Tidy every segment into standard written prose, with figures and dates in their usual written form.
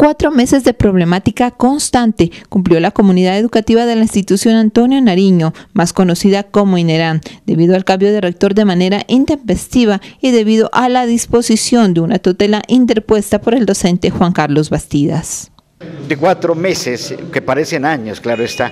4 meses de problemática constante cumplió la comunidad educativa de la institución Antonio Nariño, más conocida como INERAM, debido al cambio de rector de manera intempestiva y debido a la disposición de una tutela interpuesta por el docente Juan Carlos Bastidas. De 4 meses, que parecen años, claro está,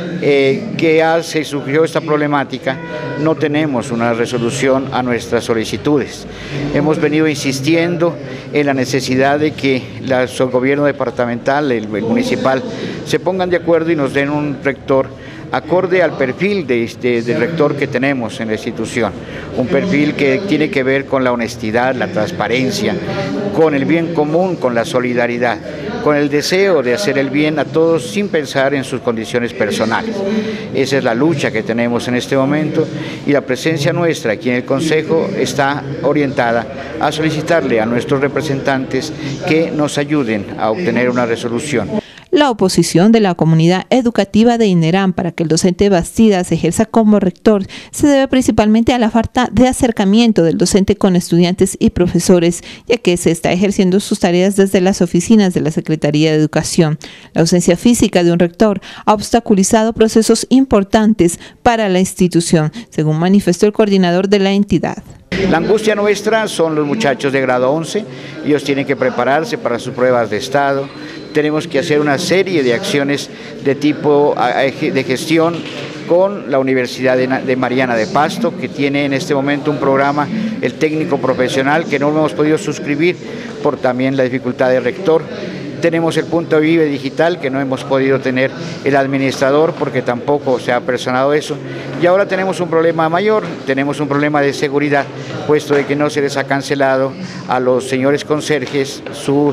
que se surgió esta problemática, no tenemos una resolución a nuestras solicitudes. Hemos venido insistiendo en la necesidad de que el gobierno departamental, el municipal, se pongan de acuerdo y nos den un rector acorde al perfil del rector que tenemos en la institución, un perfil que tiene que ver con la honestidad, la transparencia, con el bien común, con la solidaridad, con el deseo de hacer el bien a todos sin pensar en sus condiciones personales. Esa es la lucha que tenemos en este momento y la presencia nuestra aquí en el Consejo está orientada a solicitarle a nuestros representantes que nos ayuden a obtener una resolución. La oposición de la comunidad educativa de INERAM para que el docente Bastidas ejerza como rector se debe principalmente a la falta de acercamiento del docente con estudiantes y profesores, ya que se está ejerciendo sus tareas desde las oficinas de la Secretaría de Educación. La ausencia física de un rector ha obstaculizado procesos importantes para la institución, según manifestó el coordinador de la entidad. La angustia nuestra son los muchachos de grado 11, ellos tienen que prepararse para sus pruebas de estado. Tenemos que hacer una serie de acciones de tipo de gestión con la Universidad de Mariana de Pasto, que tiene en este momento un programa, el técnico profesional, que no hemos podido suscribir por también la dificultad de rector. Tenemos el punto Vive Digital, que no hemos podido tener el administrador porque tampoco se ha personado eso. Y ahora tenemos un problema mayor, tenemos un problema de seguridad, puesto de que no se les ha cancelado a los señores conserjes su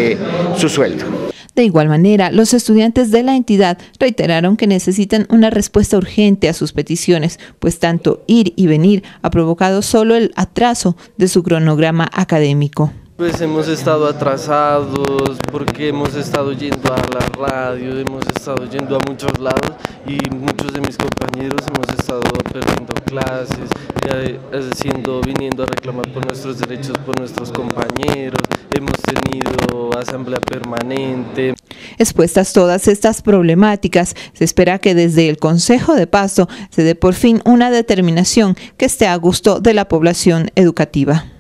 sueldo. De igual manera, los estudiantes de la entidad reiteraron que necesitan una respuesta urgente a sus peticiones, pues tanto ir y venir ha provocado solo el atraso de su cronograma académico. Pues hemos estado atrasados porque hemos estado yendo a la radio, hemos estado yendo a muchos lados y muchos de mis compañeros hemos estado perdiendo clases, viniendo a reclamar por nuestros derechos por nuestros compañeros, hemos tenido asamblea permanente. Expuestas todas estas problemáticas, se espera que desde el Consejo de Pasto se dé por fin una determinación que esté a gusto de la población educativa.